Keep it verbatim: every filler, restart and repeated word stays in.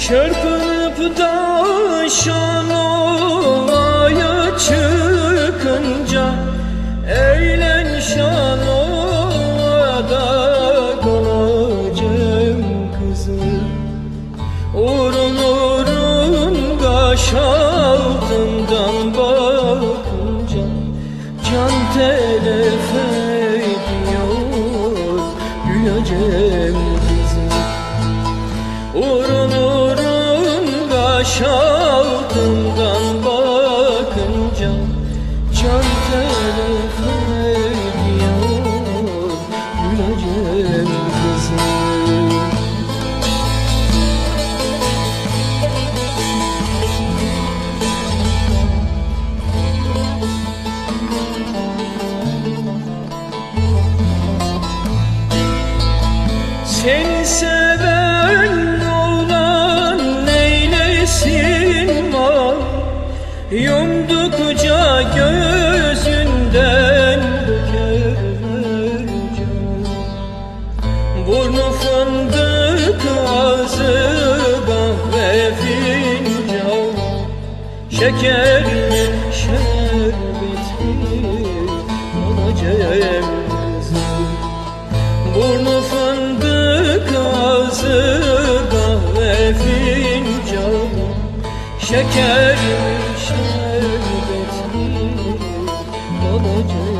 Çırpınıp da Şanova'ya çıkınca, eğlen Şanova'da kalacağım kızım. Urun urun kaş altından bakınca, can telef ediyor güleceğim kızım. Urun urun kaş altından bakınca, can telef ediyor güleceğim kızım. Seni seven oğlan neylesin var, yumdukça gözünden döker can. Burnu fındık, ağzı kahve fincan, şekerli şerbetli olacağım kızım. Burnu fındık, ağzı kahve fincan, şekerli şerbetli olacağım.